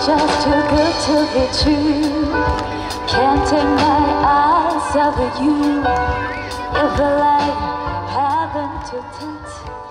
just too good to be true. Can't take my eyes off of you. You feel like heaven to touch.